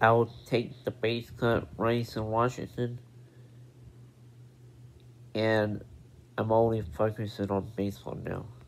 I'll take the base cut race in Washington, and I'm only focusing on baseball now.